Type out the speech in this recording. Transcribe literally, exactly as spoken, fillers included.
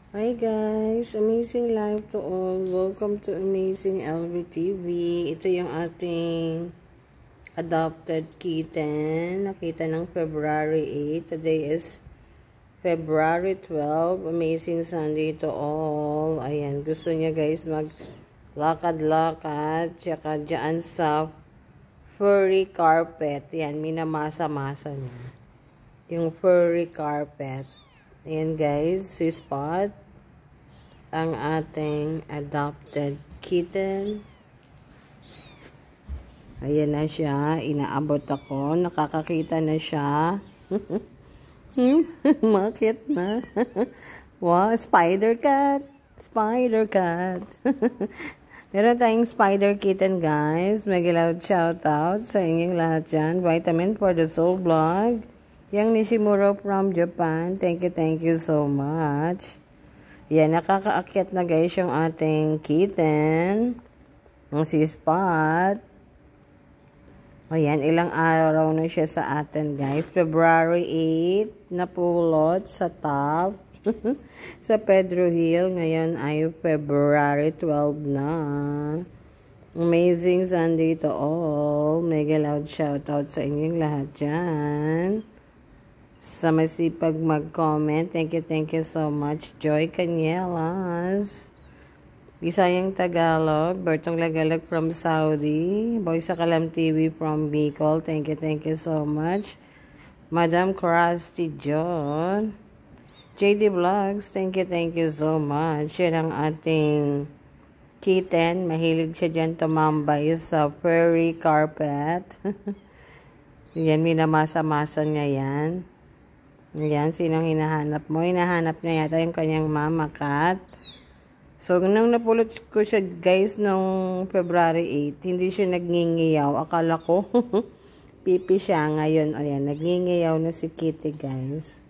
Hi guys, amazing life to all. Welcome to Amazing L V T V. Ito yung ating adopted kitten. Nakita ng February eighth. Today is February twelfth. Amazing Sunday to all. Ayan, gusto niya guys maglakad-lakad. Tsaka dyan sa furry carpet. Yan, minamasa-masa niya. Yung furry carpet. Ayan guys, si Spot. Ang ating adopted kitten. Ayan na siya. Inaabot ako. Nakakakita na siya. Makit na. Wow, spider cat. Spider cat. Meron tayong spider kitten guys. Mega loud shoutout sa inyong lahat dyan. Vitamin for the soul vlog. Yang Nishimuro from Japan. Thank you, thank you so much. Yan, nakakaakyat na guys yung ating kitten. Yung si Spot. Ayan, ilang araw na siya sa atin guys. February eighth, napulot sa top. Sa Pedro Hill. Ngayon ay February twelfth na. Amazing Sunday to all. Mega loud shoutout sa inyong lahat dyan. Sa masipag mag-comment. Thank you, thank you so much. Joy Canielas. Bisayang Tagalog. Bertong Lagalag from Saudi. Boy sa Kalam T V from Bicol. Thank you, thank you so much. Madam Krusty John. J D Vlogs. Thank you, thank you so much. Yan ang ating kitten. Mahilig siya dyan tumambay sa furry carpet. Yan, minamasa-masa niya yan. Ayan, sinong hinahanap mo? Hinahanap niya yata yung kanyang mama cat. So, nung napulot ko siya guys nung February eighth, hindi siya nagngingiyaw. Akala ko pipi siya ngayon. Ayan, nagngingiyaw na si Kitty guys.